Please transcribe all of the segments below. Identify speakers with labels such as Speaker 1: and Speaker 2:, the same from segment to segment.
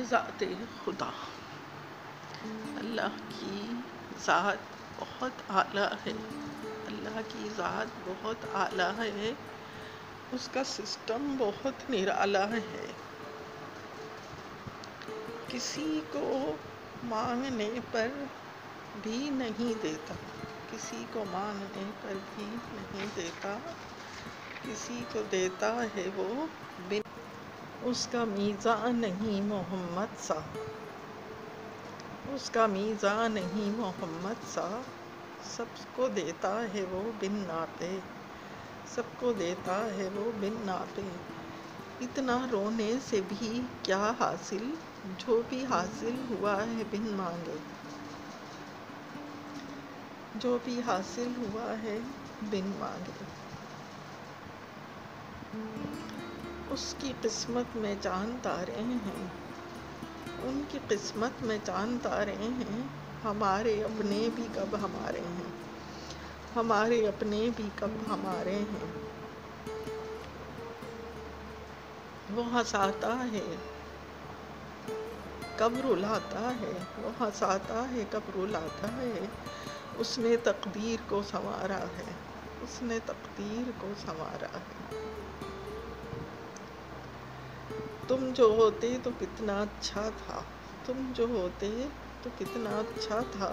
Speaker 1: ذات خدا، اللہ کی ذات بہت اعلیٰ ہے، اللہ کی ذات بہت اعلیٰ ہے، اس کا سسٹم بہت نرالا ہے۔ کسی کو مانگنے پر بھی نہیں دیتا، کسی کو مانگنے پر بھی نہیں دیتا، کسی کو دیتا ہے وہ بن اس کا میزان نہیں محمد سا، اس کا میزان نہیں محمد سا، سب کو دیتا ہے وہ بن ناپے، سب کو دیتا ہے وہ بن ناپے۔ اتنا رونے سے بھی کیا حاصل، جو بھی حاصل ہوا ہے بن مانگے، جو بھی حاصل ہوا ہے بن مانگے۔ اس کی قسمت میں چاند تارے ہیں، ان کی قسمت میں چاند تارے ہیں، ہمارے اپنے بھی کب ہمارے ہیں، ہمارے اپنے بھی کب ہمارے ہیں۔ وہ ہنساتا ہے کب رلاتا ہے، وہ ہنساتا ہے کب رلاتا ہے، اس نے تقدیر کو سنوارا ہے، اس نے تقدیر کو سنوارا ہے۔ تم جو ہوتے تو کتنا اچھا تھا، تم جو ہوتے تو کتنا اچھا تھا،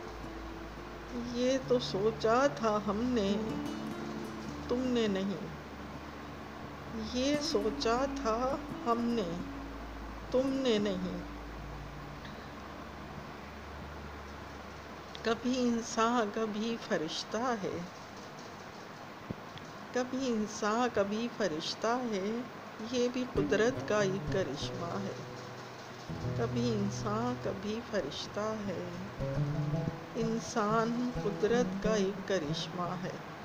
Speaker 1: یہ تو سوچا تھا ہم نے، تم نے نہیں، یہ سوچا تھا ہم نے، تم نے نہیں۔ کبھی انسان کبھی فرشتہ ہے، کبھی انسان کبھی فرشتہ ہے، یہ بھی قدرت کا ایک کرشمہ ہے، کبھی انسان کبھی فرشتہ ہے، انسان قدرت کا ایک کرشمہ ہے۔